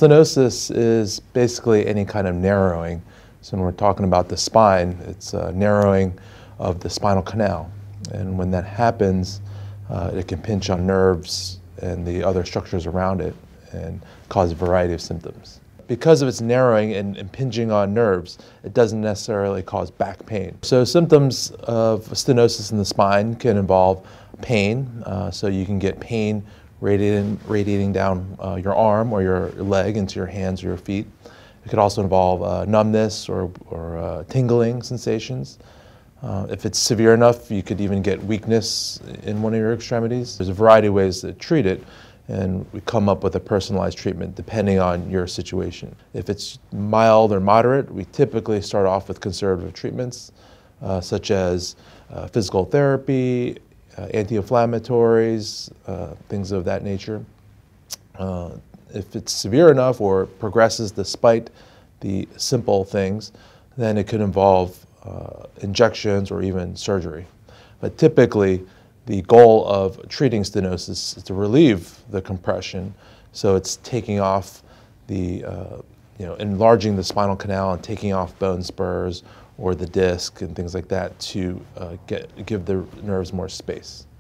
Stenosis is basically any kind of narrowing. So when we're talking about the spine, it's a narrowing of the spinal canal. And when that happens, it can pinch on nerves and the other structures around it and cause a variety of symptoms. Because of its narrowing and impinging on nerves, it doesn't necessarily cause back pain. So symptoms of stenosis in the spine can involve pain. So you can get pain radiating down your arm or your leg into your hands or your feet. It could also involve numbness or tingling sensations. If it's severe enough, you could even get weakness in one of your extremities. There's a variety of ways to treat it, and we come up with a personalized treatment depending on your situation. If it's mild or moderate, we typically start off with conservative treatments, such as physical therapy, anti-inflammatories, things of that nature. If it's severe enough or progresses despite the simple things, then it could involve injections or even surgery. But typically, the goal of treating stenosis is to relieve the compression, so it's taking off the, enlarging the spinal canal and taking off bone spurs or the disc and things like that to give the nerves more space.